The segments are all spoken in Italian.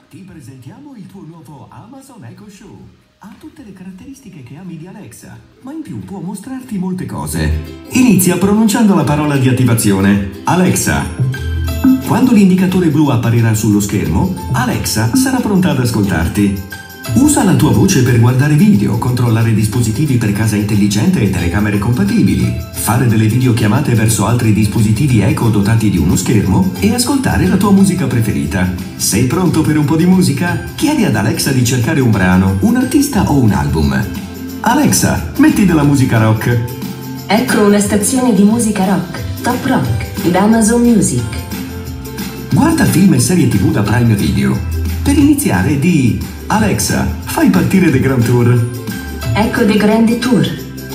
Ti presentiamo il tuo nuovo Amazon Echo Show. Ha tutte le caratteristiche che ami di Alexa, ma in più può mostrarti molte cose. Inizia pronunciando la parola di attivazione: Alexa. Quando l'indicatore blu apparirà sullo schermo, Alexa sarà pronta ad ascoltarti. Usa la tua voce per guardare video, controllare dispositivi per casa intelligente e telecamere compatibili, fare delle videochiamate verso altri dispositivi Echo dotati di uno schermo e ascoltare la tua musica preferita. Sei pronto per un po' di musica? Chiedi ad Alexa di cercare un brano, un artista o un album. Alexa, metti della musica rock. Ecco una stazione di musica rock, Top Rock, da Amazon Music. Guarda film e serie TV da Prime Video. Per iniziare di Alexa, fai partire The Grand Tour. Ecco The Grand Tour.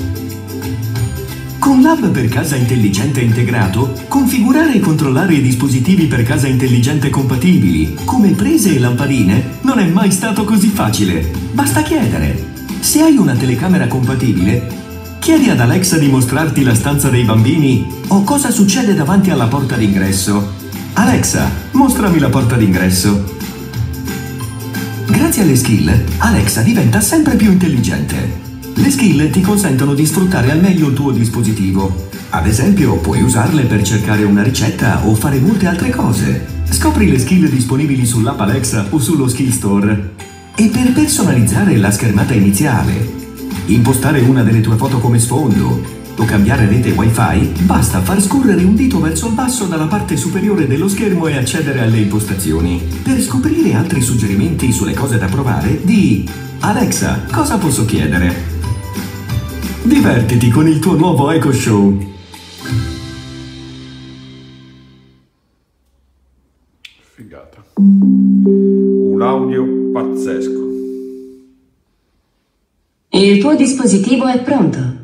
Con l'hub per casa intelligente integrato, configurare e controllare i dispositivi per casa intelligente compatibili, come prese e lampadine, non è mai stato così facile. Basta chiedere. Se hai una telecamera compatibile, chiedi ad Alexa di mostrarti la stanza dei bambini o cosa succede davanti alla porta d'ingresso. Alexa, mostrami la porta d'ingresso. Grazie alle skill, Alexa diventa sempre più intelligente. Le skill ti consentono di sfruttare al meglio il tuo dispositivo. Ad esempio, puoi usarle per cercare una ricetta o fare molte altre cose. Scopri le skill disponibili sull'app Alexa o sullo Skill Store. E per personalizzare la schermata iniziale, impostare una delle tue foto come sfondo o cambiare rete Wi-Fi, basta far scorrere un dito verso il basso dalla parte superiore dello schermo e accedere alle impostazioni. Per scoprire altri suggerimenti sulle cose da provare, di Alexa, cosa posso chiedere? Divertiti con il tuo nuovo Echo Show. Figata. Un audio pazzesco. Il tuo dispositivo è pronto.